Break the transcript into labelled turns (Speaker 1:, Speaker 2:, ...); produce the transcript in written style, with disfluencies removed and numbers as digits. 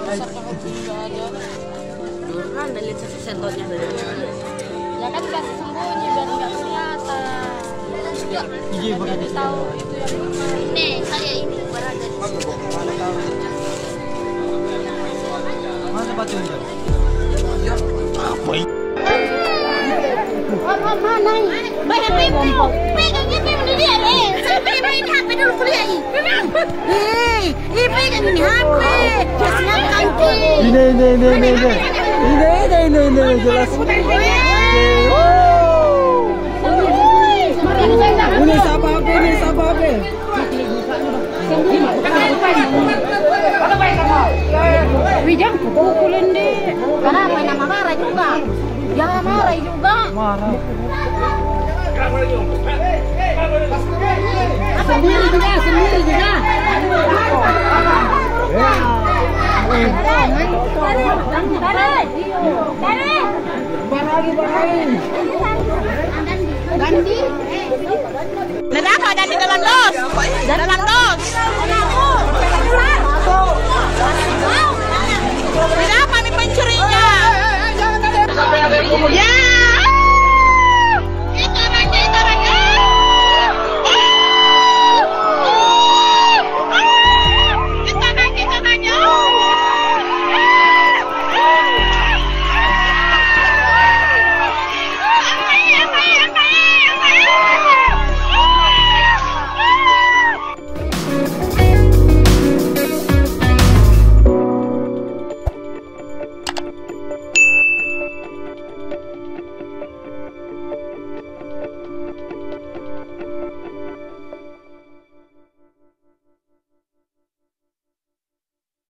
Speaker 1: Mana lihat sensornya dari mana?
Speaker 2: Ya kan dikasih sembunyi biar nggak kelihatan. Jadi tahu itu yang
Speaker 3: Nih, saya ini berada di
Speaker 4: Mana batunya? Apa ini?
Speaker 3: mana ini? Bayar pegangnya dia deh. Sampai main HP dulu kuliah ini. Ini pegang ini HP. Jangan kanki.
Speaker 4: Ini jelas. Ini siapa HP?
Speaker 2: Wijang pukulin deh.
Speaker 3: Kenapa nama marah juga? Jangan marah juga.
Speaker 4: Marah.
Speaker 3: Sendiri juga. Gandhi.
Speaker 1: Ada apa? Ada di dalam dos. Dalam dos. Kenapa nih pencurinya? Ya.